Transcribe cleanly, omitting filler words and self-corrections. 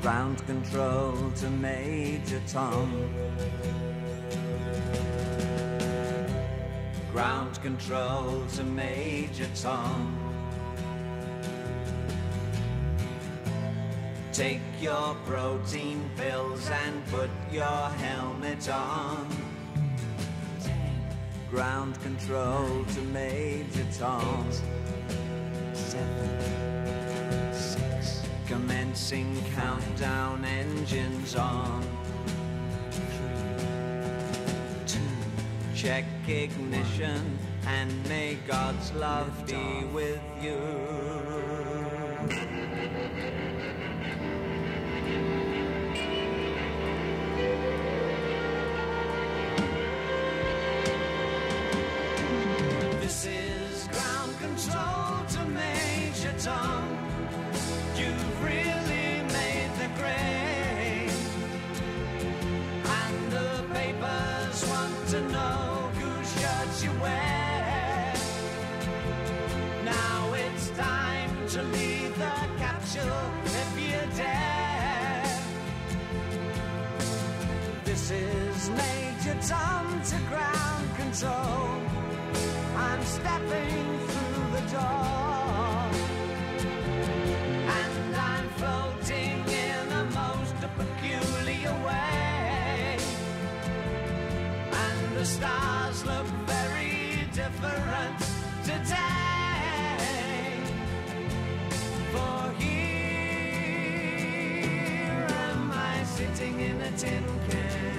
Ground control to Major Tom. Ground control to Major Tom. Take your protein pills and put your helmet on. Ground control to Major Tom. 7, 6. Commencing countdown, engines on. 3, 2. Check ignition and may God's love be with you. This is ground control to Major Tom. You've really made the grade, and the papers want to know whose shirts you wear. Now it's time to leave the capsule if you dare. This is Major Tom to ground control. I'm stepping through the door, and I'm floating in a most peculiar way, and the stars look very different today. For here am I sitting in a tin can.